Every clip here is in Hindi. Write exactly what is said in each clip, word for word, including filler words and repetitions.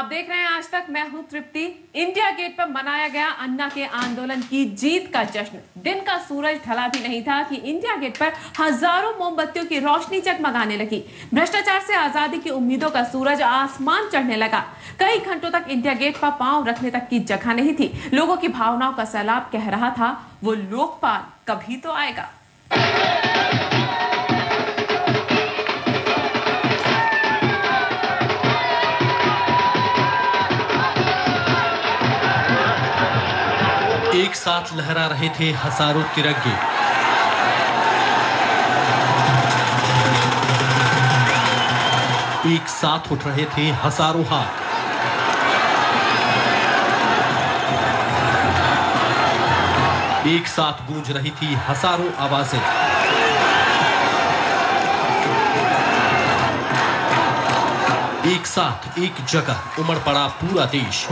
आप देख रहे हैं आज तक, मैं हूं तृप्ति। इंडिया गेट पर मनाया गया अन्ना के आंदोलन की जीत का जश्न। दिन का सूरज ढला भी नहीं था कि इंडिया गेट पर हजारों मोमबत्तियों की रोशनी जगमगाने लगी। भ्रष्टाचार से आजादी की उम्मीदों का सूरज आसमान चढ़ने लगा। कई घंटों तक इंडिया गेट पर पांव रखने तक की जगह नहीं थी। लोगों की भावनाओं का सैलाब कह रहा था, वो लोकपाल कभी तो आएगा। एक साथ लहरा रहे थे हजारों तिरंगे। एक साथ उठ रहे थे हजारों हाथ। एक साथ गूंज रही थी हजारों आवाजें। एक साथ एक जगह उमड़ पड़ा पूरा देश।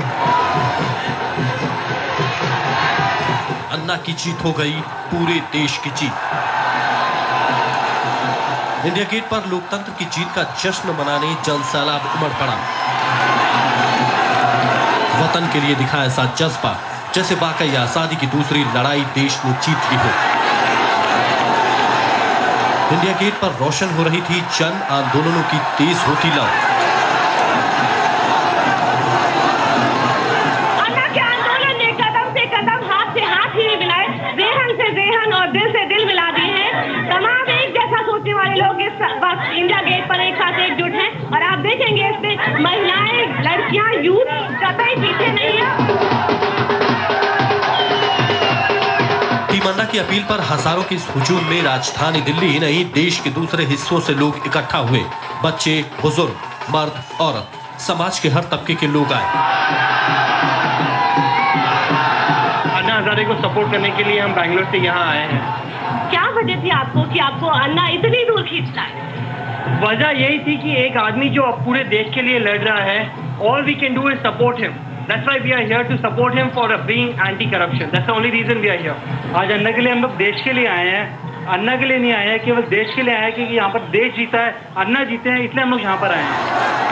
अन्ना की जीत हो गई पूरे देश की जीत। इंडिया गेट पर लोकतंत्र की जीत का जश्न मनाने जनसैलाब उमड़ पड़ा। वतन के लिए दिखा ऐसा जज्बा जैसे वाकई आजादी की दूसरी लड़ाई देश ने जीत ली हो। इंडिया गेट पर रोशन हो रही थी जन आंदोलनों की तेज होती लौ। इंडिया गेट पर एक साथ एकजुट हैं और आप देखेंगे इसमें महिलाएं, लड़कियां, यूथ कतई पीछे नहीं है। टीम अन्ना की अपील पर हजारों के हुजूम में राजधानी दिल्ली ही नहीं देश के दूसरे हिस्सों से लोग इकट्ठा हुए। बच्चे, बुजुर्ग, मर्द, औरत, समाज के हर तबके के लोग आए। अन्ना हजारे को सपोर्ट करने के लिए हम बैंगलोर से यहाँ आए हैं। क्या वजह थी आपको कि आपको अन्ना इतनी दूर खींचता है? वजह यही थी कि एक आदमी जो अब पूरे देश के लिए लड़ रहा है, all we can do is support him. That's why we are here to support him for being anti-corruption. That's the only reason we are here. आज अन्ना के लिए हम लोग देश के लिए आए हैं। अन्ना के लिए नहीं आए हैं, केवल देश के लिए आए हैं क्योंकि यहाँ पर देश जीता है, अन्ना जीते हैं, इसलिए हम लोग यहाँ पर आए हैं।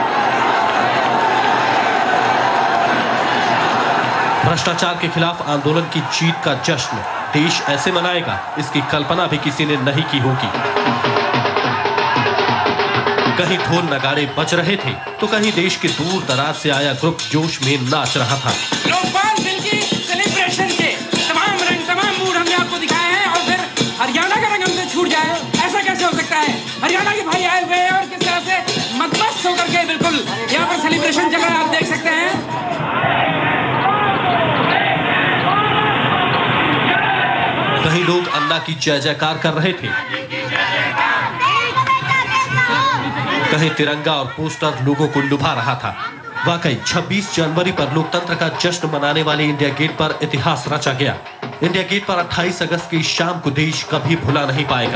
भ्रष्टाचार के खिलाफ आंदोलन की जीत का जश्न देश ऐसे मनाएगा, इसकी कल्पना भी किसी ने नहीं की होगी। कहीं ढोल नगाड़े बज रहे थे तो कहीं देश के दूर दराज से आया ग्रुप जोश में नाच रहा था। लोकपाल बिल की सेलिब्रेशन के तमाम रंग, तमाम मूड हमने आपको दिखाए हैं और फिर हरियाणा का रंग हमसे छूट जाए, ऐसा कैसे हो सकता है? हरियाणा के भाई आए हुए हैं और किस तरह से मदमस्त होकर के बिल्कुल यहाँ पर सेलिब्रेशन चल रहा है, आप देख सकते हैं। कहीं लोग अन्ना की जय जयकार कर रहे थे, कहीं तिरंगा और पोस्टर लोगों को लुभा रहा था। वाकई छब्बीस जनवरी पर लोकतंत्र का जश्न मनाने वाले इंडिया गेट पर इतिहास रचा गया। इंडिया गेट पर अट्ठाईस अगस्त की शाम को देश कभी भुला नहीं पाएगा।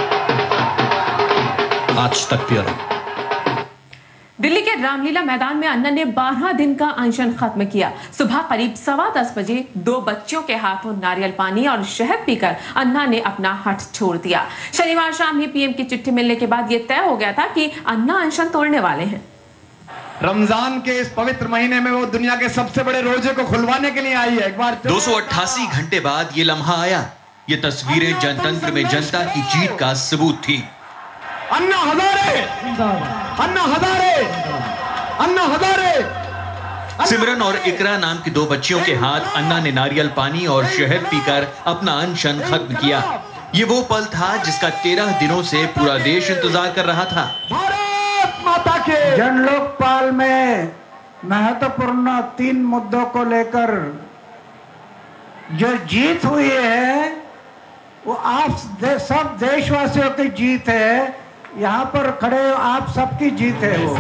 आज तक ब्यूरो। दिल्ली के रामलीला मैदान में अन्ना ने बारह दिन का अनशन खत्म किया। सुबह करीब सवा दस बजे दो बच्चों के हाथों नारियल पानी और शहद पीकर अन्ना ने अपना हठ छोड़ दिया। शनिवार शाम ही पीएम की चिट्ठी मिलने के बाद यह तय हो गया था कि अन्ना अनशन तोड़ने वाले हैं। रमजान के इस पवित्र महीने में वो दुनिया के सबसे बड़े रोजे को खुलवाने के लिए आई है। एक बार दो सौ अट्ठासी घंटे बाद ये लम्हा आया। ये तस्वीरें जनतंत्र में जनता की जीत का सबूत थी। अन्ना हजारे, अन्ना हजारे, अन्ना हजारे। सिमरन और इकरा नाम की दो बच्चियों के हाथ अन्ना ने नारियल पानी और शहद पीकर अपना अनशन खत्म किया। ये वो पल था जिसका तेरह दिनों से पूरा देश इंतजार कर रहा था। भारत माता के। जन लोकपाल में महत्वपूर्ण तीन मुद्दों को लेकर जो जीत हुई है वो आप दे, सब देशवासियों की जीत है। यहाँ पर खड़े आप सबकी जीत है वो।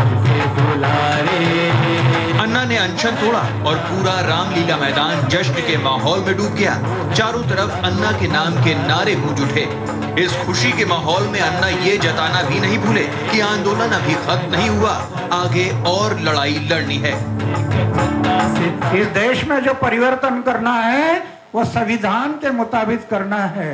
अन्ना ने अनशन तोड़ा और पूरा रामलीला मैदान जश्न के माहौल में डूब गया। चारों तरफ अन्ना के नाम के नारे गूंज उठे। इस खुशी के माहौल में अन्ना ये जताना भी नहीं भूले कि आंदोलन अभी खत्म नहीं हुआ, आगे और लड़ाई लड़नी है। इस देश में जो परिवर्तन करना है वो संविधान के मुताबिक करना है।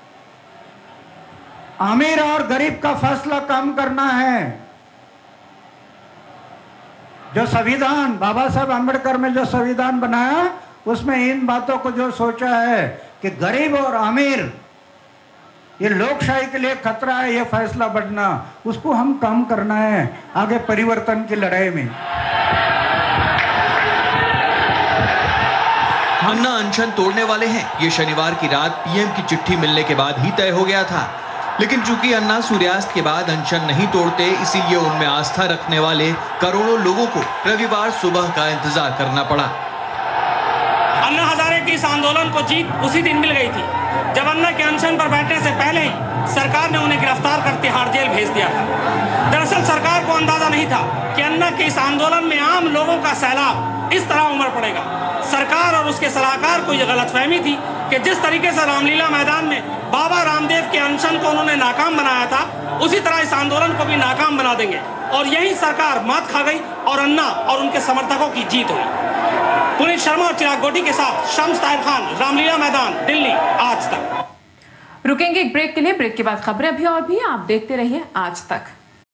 अमीर और गरीब का फैसला कम करना है। जो संविधान बाबा साहब अम्बेडकर में जो संविधान बनाया उसमें इन बातों को जो सोचा है कि गरीब और अमीर ये लोकशाही के लिए खतरा है, ये फैसला बढ़ना, उसको हम कम करना है आगे परिवर्तन की लड़ाई में। अन्ना अनशन तोड़ने वाले हैं, ये शनिवार की रात पीएम की चिट्ठी मिलने के बाद ही तय हो गया था। लेकिन चूंकि अन्ना सूर्यास्त के बाद अनशन नहीं तोड़ते, इसीलिए उनमें आस्था रखने वाले करोड़ों लोगों को रविवार सुबह का इंतजार करना पड़ा। अन्ना हजारे की इस आंदोलन को जीत उसी दिन मिल गई थी जब अन्ना के अनशन पर बैठने से पहले ही सरकार ने उन्हें गिरफ्तार कर तिहाड़ जेल भेज दिया था। दरअसल सरकार को अंदाजा नहीं था कि अन्ना के इस आंदोलन में आम लोगों का सैलाब इस तरह उमड़ पड़ेगा। सरकार और उसके सलाहकार को यह गलतफहमी थी कि जिस तरीके से रामलीला मैदान में बाबा रामदेव के अनशन को उन्होंने नाकाम बनाया था, उसी तरह इस आंदोलन को भी नाकाम बना देंगे और यही सरकार मात खा गई और अन्ना और उनके समर्थकों की जीत हुई। पुनीत शर्मा और चिराग गोटी के साथ शम्स ताहिर खान, रामलीला मैदान, दिल्ली, आज तक। रुकेंगे एक ब्रेक के लिए। ब्रेक के बाद खबरें अभी और भी आप देखते रहिए आज तक।